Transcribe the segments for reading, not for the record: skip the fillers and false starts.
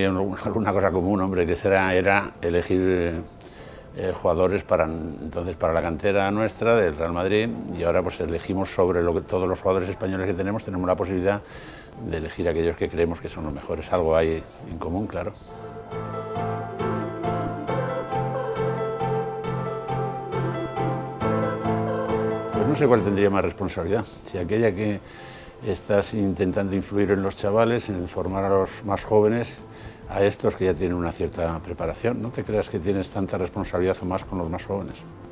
alguna cosa común, hombre, que era elegir jugadores para la cantera nuestra del Real Madrid, y ahora pues elegimos sobre todos los jugadores españoles que tenemos la posibilidad de elegir aquellos que creemos que son los mejores. Algo hay en común, claro. Pues no sé cuál tendría más responsabilidad, si aquella que estás intentando influir en los chavales, en formar a los más jóvenes, a estos que ya tienen una cierta preparación. No te creas que tienes tanta responsabilidad o más con los más jóvenes.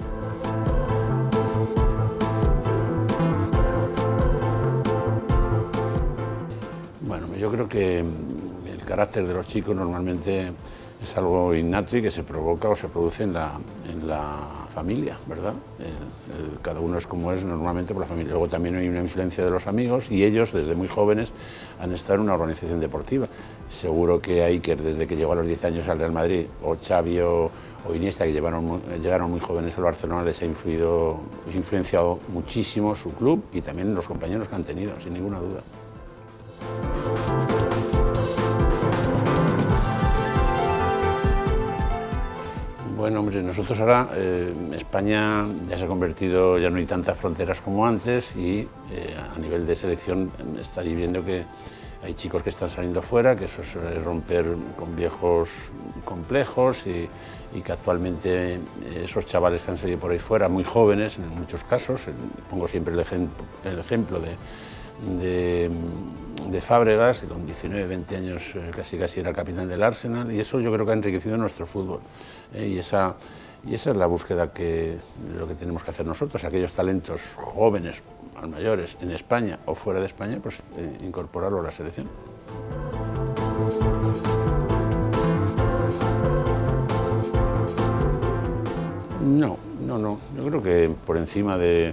Bueno, yo creo que el carácter de los chicos normalmente es algo innato y que se provoca o se produce en la familia, ¿verdad? Cada uno es como es normalmente por la familia. Luego también hay una influencia de los amigos y ellos desde muy jóvenes han estado en una organización deportiva. Seguro que hay que desde que llegó a los 10 años al Real Madrid, o Xavi o Iniesta, que llegaron muy jóvenes al Barcelona, les ha influenciado muchísimo su club y también los compañeros que han tenido, sin ninguna duda. Bueno, hombre, nosotros ahora, España ya se ha convertido, ya no hay tantas fronteras como antes y a nivel de selección estáis viendo que hay chicos que están saliendo fuera, que eso es romper con viejos complejos y que actualmente esos chavales que han salido por ahí fuera, muy jóvenes en muchos casos, pongo siempre el ejemplo de Fábregas, que con 19, 20 años casi era capitán del Arsenal, y eso yo creo que ha enriquecido nuestro fútbol. Y esa es la búsqueda de lo que tenemos que hacer nosotros, aquellos talentos jóvenes, más mayores, en España o fuera de España, pues incorporarlo a la selección. No, yo creo que por encima de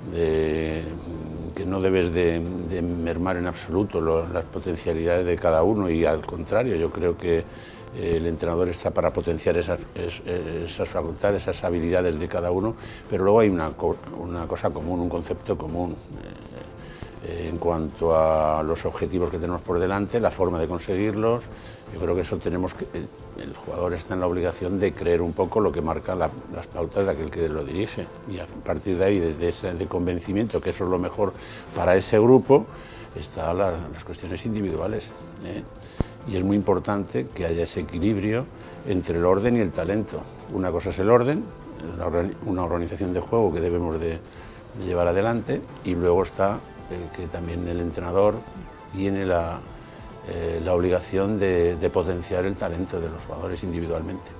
que no debes de mermar en absoluto las potencialidades de cada uno, y al contrario, yo creo que el entrenador está para potenciar esas facultades, esas habilidades de cada uno, pero luego hay una cosa común, un concepto común en cuanto a los objetivos que tenemos por delante, la forma de conseguirlos. Yo creo que eso el jugador está en la obligación de creer un poco lo que marca las pautas de aquel que lo dirige, y a partir de ahí, desde ese convencimiento que eso es lo mejor para ese grupo, están las cuestiones individuales. Y es muy importante que haya ese equilibrio entre el orden y el talento. Una cosa es el orden, una organización de juego que debemos de llevar adelante, y luego está que también el entrenador tiene la obligación de potenciar el talento de los jugadores individualmente.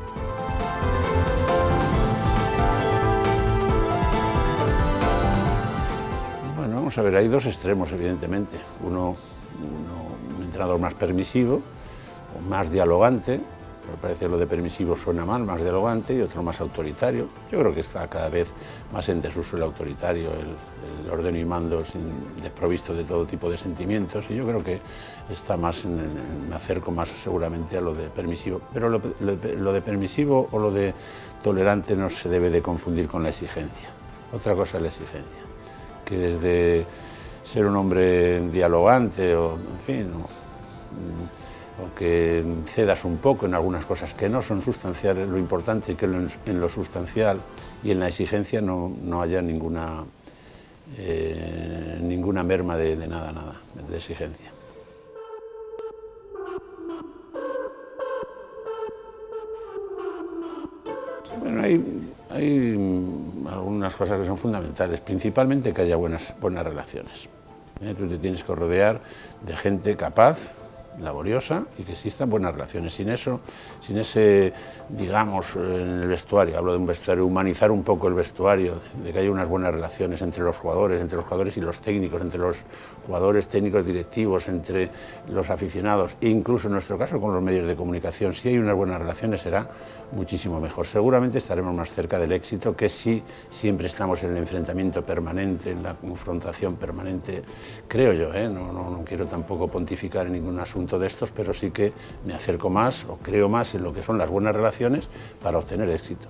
Bueno, vamos a ver, hay dos extremos, evidentemente. Un entrenador más permisivo, o más dialogante, me parece que lo de permisivo suena mal, más dialogante, y otro más autoritario. Yo creo que está cada vez más en desuso el autoritario, el orden y mando desprovisto de todo tipo de sentimientos, y yo creo que está más me acerco más seguramente a lo de permisivo. Pero lo de permisivo o lo de tolerante no se debe de confundir con la exigencia. Otra cosa es la exigencia, que desde ser un hombre dialogante o, en fin, o que cedas un poco en algunas cosas que no son sustanciales, lo importante es que en lo sustancial y en la exigencia no haya ninguna merma de nada, de exigencia. Bueno, hay algunas cosas que son fundamentales, principalmente que haya buenas relaciones. Tú te tienes que rodear de gente capaz, laboriosa, y que existan buenas relaciones. Sin eso, sin ese, digamos, en el vestuario, hablo de un vestuario, humanizar un poco el vestuario, de que haya unas buenas relaciones entre los jugadores y los técnicos, entre los jugadores, técnicos, directivos, entre los aficionados, e incluso en nuestro caso con los medios de comunicación. Si hay unas buenas relaciones será muchísimo mejor. Seguramente estaremos más cerca del éxito que si siempre estamos en el enfrentamiento permanente, en la confrontación permanente, creo yo, no quiero tampoco pontificar en ningún asunto de estos, pero sí que me acerco más o creo más en lo que son las buenas relaciones para obtener éxito.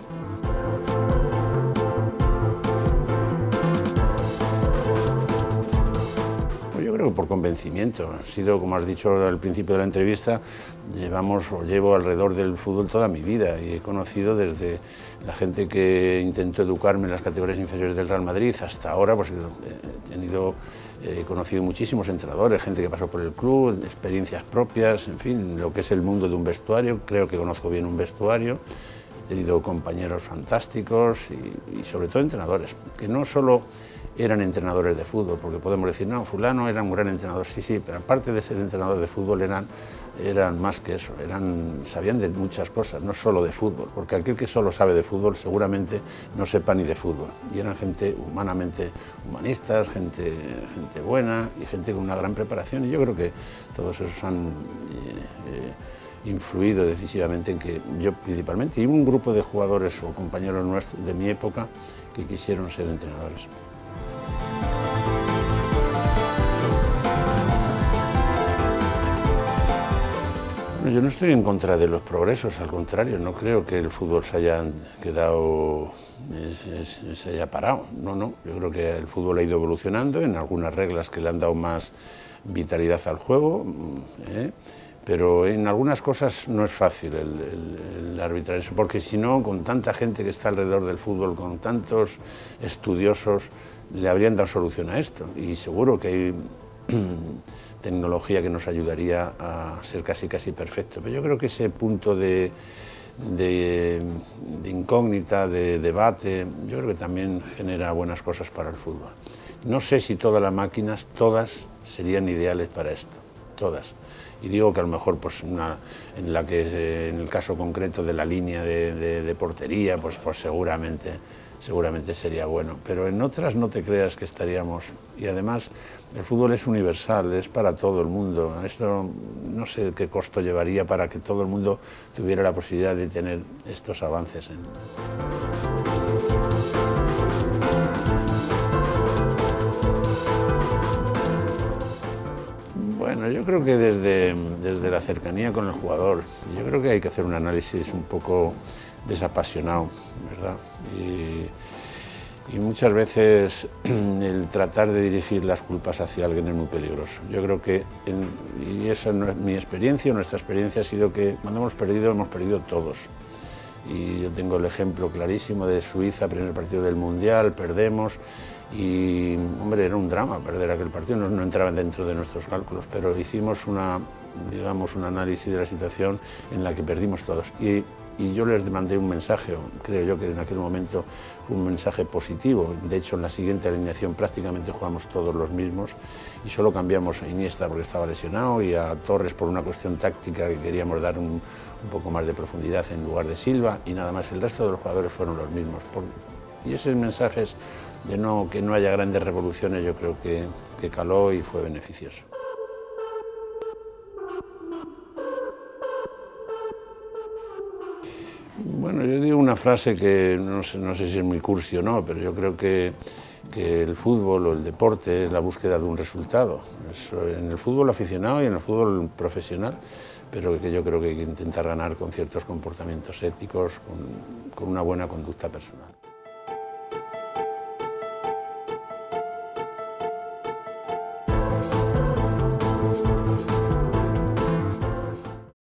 Pues yo creo que por convencimiento. Ha sido, como has dicho al principio de la entrevista, llevo alrededor del fútbol toda mi vida y he conocido desde la gente que intentó educarme en las categorías inferiores del Real Madrid hasta ahora, pues he conocido muchísimos entrenadores, gente que pasó por el club, experiencias propias, en fin, lo que es el mundo de un vestuario. Creo que conozco bien un vestuario. He tenido compañeros fantásticos y sobre todo entrenadores, que no solo eran entrenadores de fútbol, porque podemos decir, no, fulano era un gran entrenador, sí, pero aparte de ser entrenador de fútbol eran más que eso, sabían de muchas cosas, no solo de fútbol, porque aquel que solo sabe de fútbol seguramente no sepa ni de fútbol, y eran gente humanamente humanistas, gente buena y gente con una gran preparación, y yo creo que todos esos han influido decisivamente en que yo principalmente, y un grupo de jugadores o compañeros nuestros de mi época que quisieron ser entrenadores. Bueno, yo no estoy en contra de los progresos, al contrario, no creo que el fútbol se haya quedado, se haya parado, no, yo creo que el fútbol ha ido evolucionando en algunas reglas que le han dado más vitalidad al juego, pero en algunas cosas no es fácil el arbitrar eso, porque si no, con tanta gente que está alrededor del fútbol, con tantos estudiosos, le habrían dado solución a esto, y seguro que hay tecnología que nos ayudaría a ser casi perfecto, pero yo creo que ese punto de incógnita, de debate, yo creo que también genera buenas cosas para el fútbol. No sé si todas las máquinas, todas serían ideales para esto, todas. Y digo que a lo mejor pues en el caso concreto de la línea de portería, pues seguramente sería bueno, pero en otras no te creas que estaríamos. Y además el fútbol es universal, es para todo el mundo. Esto no sé qué costo llevaría para que todo el mundo tuviera la posibilidad de tener estos avances. Bueno, yo creo que desde la cercanía con el jugador, yo creo que hay que hacer un análisis un poco desapasionado, ¿verdad? Y muchas veces el tratar de dirigir las culpas hacia alguien es muy peligroso. Yo creo que, y esa no es mi experiencia, nuestra experiencia ha sido que cuando hemos perdido todos. Y yo tengo el ejemplo clarísimo de Suiza, primer partido del Mundial, perdemos, y hombre, era un drama perder aquel partido, no entraba dentro de nuestros cálculos, pero hicimos un análisis de la situación en la que perdimos todos. Y yo les mandé un mensaje, creo yo que en aquel momento fue un mensaje positivo. De hecho, en la siguiente alineación prácticamente jugamos todos los mismos y solo cambiamos a Iniesta porque estaba lesionado y a Torres por una cuestión táctica que queríamos dar un poco más de profundidad en lugar de Silva, y nada más. El resto de los jugadores fueron los mismos. Y esos mensajes de que no haya grandes revoluciones, yo creo que caló y fue beneficioso. Bueno, yo digo una frase que no sé si es muy cursi o no, pero yo creo que el fútbol o el deporte es la búsqueda de un resultado. Eso en el fútbol aficionado y en el fútbol profesional, pero que yo creo que hay que intentar ganar con ciertos comportamientos éticos, con una buena conducta personal.